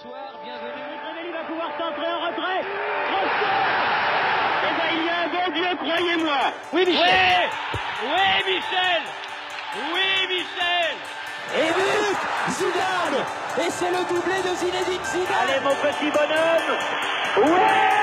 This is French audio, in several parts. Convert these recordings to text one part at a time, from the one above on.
Bonsoir, bienvenue. Il va pouvoir centrer en retrait. Eh ben, il y a un bon Dieu, croyez-moi. Oui, Michel. Oui, Michel. Oui, Michel. Et but, Zidane. Et c'est le doublé de Zinedine Zidane. Allez, mon petit bonhomme. Ouais,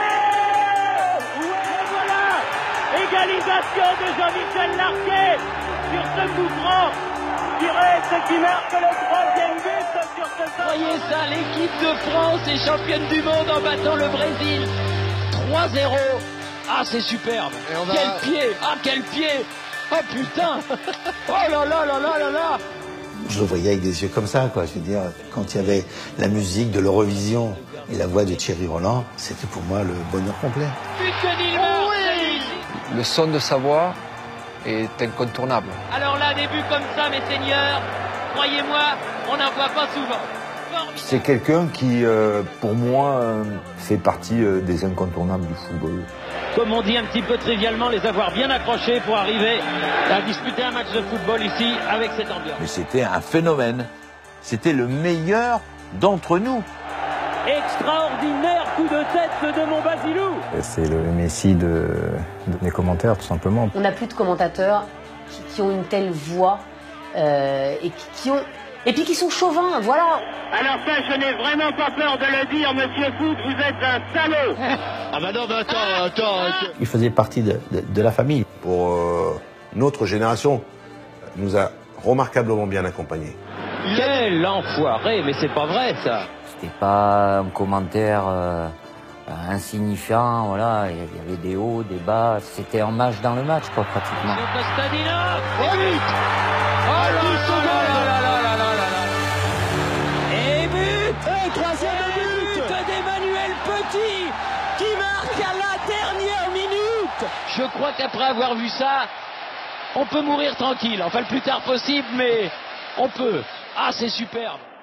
voilà. Égalisation de Jean-Michel Larquet sur ce coup franc. Ce qui marque le troisième but sur ce. Voyez ça, l'équipe de France est championne du monde en battant le Brésil. 3-0. Ah, c'est superbe. Quel pied. Ah, quel pied. Oh putain. Oh là là là là là là. Je le voyais avec des yeux comme ça, quoi. Je veux dire, quand il y avait la musique de l'Eurovision et la voix de Thierry Roland, c'était pour moi le bonheur complet. But de Neymar. Le son de sa voix est incontournable. Alors là, des buts comme ça, mes seigneurs, croyez-moi, on n'en voit pas souvent. C'est quelqu'un qui, pour moi, fait partie des incontournables du football. Comme on dit un petit peu trivialement, les avoir bien accrochés pour arriver à disputer un match de football ici avec cette ambiance. Mais c'était un phénomène. C'était le meilleur d'entre nous. Extraordinaire coup de tête de mon Basilou. C'est le Messi des commentaires, tout simplement. On n'a plus de commentateurs qui ont une telle voix et puis qui sont chauvins, voilà. Alors ça, je n'ai vraiment pas peur de le dire, monsieur Foot, vous êtes un salaud. Ah bah non, mais attends. Il faisait partie de la famille. Pour notre génération, nous a remarquablement bien accompagnés. Quel enfoiré, mais c'est pas vrai ça. C'était pas un commentaire insignifiant, voilà, il y avait des hauts, des bas, c'était un match dans le match, quoi, pratiquement. Costadino, et but. Oh Et but, troisième but d'Emmanuel Petit qui marque à la dernière minute. Je crois qu'après avoir vu ça, on peut mourir tranquille. Enfin, le plus tard possible, mais on peut. Ah, c'est superbe.